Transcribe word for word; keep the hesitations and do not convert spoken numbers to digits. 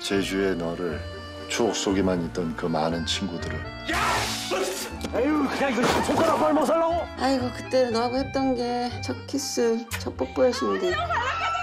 제주의 너를 추억 속에만 있던 그 많은 친구들을. 아유, 그냥 이거 손가락 빨못 살라고. 아이고, 그때 너하고 했던 게 첫 키스, 첫 뽀뽀였는데.